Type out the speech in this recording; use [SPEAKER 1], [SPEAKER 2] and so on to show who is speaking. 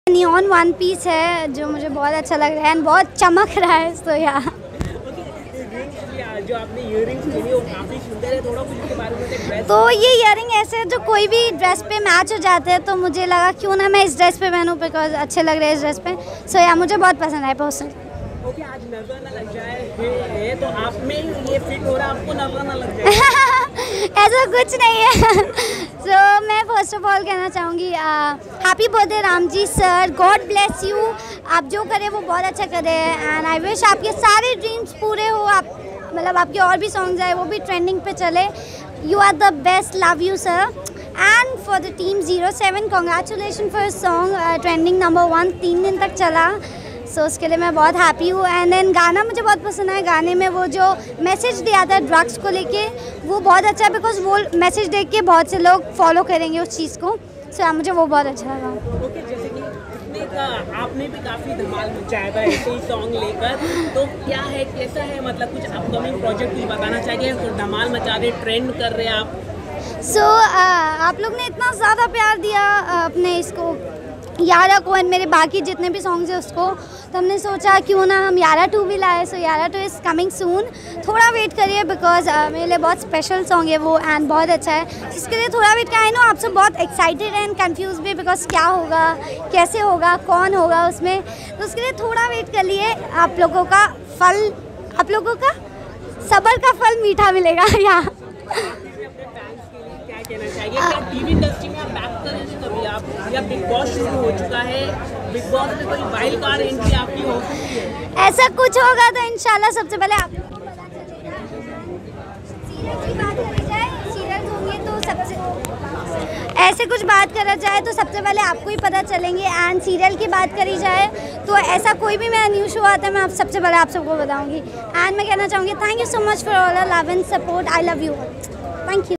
[SPEAKER 1] Neon one piece है जो मुझे बहुत अच्छा लग रहा है एंड बहुत चमक रहा है। तो या
[SPEAKER 2] जो आपने इयररिंग्स पहनी वो काफी सुंदर है, थोड़ा कुछ इसके बारे में बताइए।
[SPEAKER 1] तो ये इयररिंग ऐसे है जो कोई भी ड्रेस पे मैच हो जाते हैं, तो मुझे लगा क्यों ना मैं इस ड्रेस पे पहनूं बिकॉज अच्छे लग रहे हैं इस ड्रेस पे। सो या मुझे बहुत पसंद आए पर्सनल।
[SPEAKER 2] ओके, आज नजर ना लग जाए तो आप में ये फिट हो रहा है, आपको नजर ना लग जाए
[SPEAKER 1] ऐसा कुछ नहीं है। सो मैं फर्स्ट ऑफ ऑल कहना चाहूँगी happy birthday Ram ji sir, God bless you. आप जो करें वो बहुत अच्छा करें एंड आई विश आपके सारे ड्रीम्स पूरे हो। आप मतलब आपके और भी सॉन्ग्स आए वो भी ट्रेंडिंग पे चले। You are the best, love you sir. And for the team 07 congratulation for song trending number 1 3 दिन तक चला। सो उसके लिए मैं बहुत हैप्पी हूँ। एंड देन गाना मुझे बहुत पसंद है। गाने में वो जो मैसेज दिया था ड्रग्स को लेके वो बहुत अच्छा है बिकॉज वो मैसेज देख के बहुत से लोग फॉलो करेंगे उस चीज़ को। सो मुझे वो बहुत अच्छा लगा।
[SPEAKER 2] ओके, जैसे कि आपने भी काफ़ी धमाल मचाया था ऐसे ही सॉन्ग लेकर, तो क्या है, कैसा है, मतलब कुछ अपकमिंग प्रोजेक्ट कुछ बताना चाहिए? तो धमाल मचा रहे, ट्रेंड कर रहे हैं आप।
[SPEAKER 1] सो आप लोग ने इतना ज़्यादा प्यार दिया अपने इसको यारा को एंड मेरे बाकी जितने भी सॉन्ग्स हैं उसको, तो हमने सोचा क्यों ना हम यारा 2 भी लाए। सो यारा 2 इज़ कमिंग सून। थोड़ा वेट करिए बिकॉज मेरे लिए बहुत स्पेशल सॉन्ग है वो एंड बहुत अच्छा है। इसके लिए थोड़ा वेट का। आई नो आप सब बहुत एक्साइटेड हैं एंड कंफ्यूज भी बिकॉज क्या होगा, कैसे होगा, कौन होगा उसमें, तो उसके लिए थोड़ा वेट कर लिए। आप लोगों का सब्र का फल मीठा मिलेगा।
[SPEAKER 2] कहना चाहिए क्या टीवी इंडस्ट्री में आप बैक करेंगे कभी आप, या बिग बॉस शुरू हो चुका है, बिग बॉस में कोई वाइल्ड कार्ड एंट्री आपकी हो सकती है?
[SPEAKER 1] ऐसा कुछ होगा तो इंशाल्लाह सबसे पहले आप सीरियल की बात करी जाए, सीरियल होंगे तो सबसे ऐसे कुछ बात करा जाए तो सबसे पहले आपको ही पता चलेंगे। एंड सीरियल की बात करी जाए तो ऐसा कोई भी मेरा न्यू शो आता है मैं आप सबसे पहले आप सबको बताऊंगी। एंड मैं कहना चाहूँगी thank you so much for all love and support. I love you. Thank you.